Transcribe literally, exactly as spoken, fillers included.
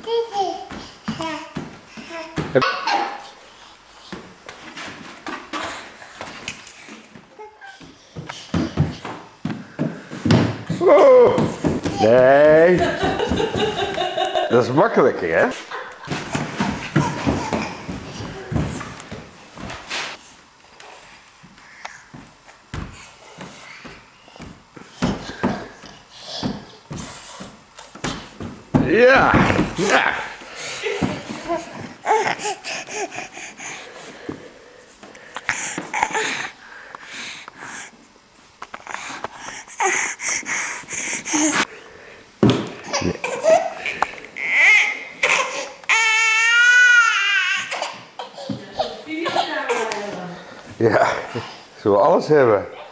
Wow. Nee. Dat is makkelijker, hè? Ja. Ja. Ja, zullen we alles hebben?